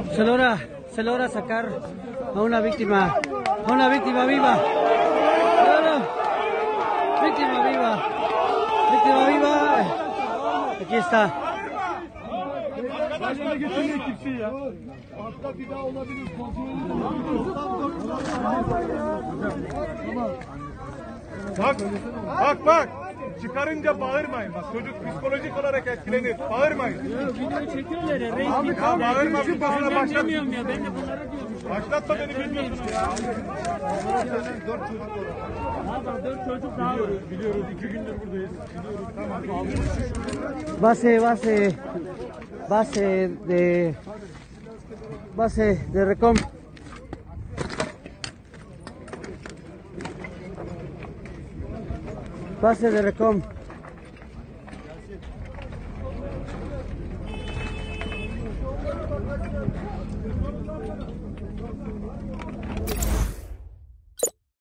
Se logra sacar a una víctima viva. Claro, víctima viva. Aquí está. Bak. Çıkarınca bağırmayın. Bak çocuk psikolojik olarak etkilenir. Bağırmayın. Videoyu çekiyorlar ya. Ya bağırma bir basına başlat. Bilmiyorum ya. Ben de bunları diyorum. Başlatma beni bilmiyorsun ya. 4 çocuk daha var. Biliyoruz 2 gündür buradayız. Biliyoruz. Tamam. Base de Recom. Base de Recom.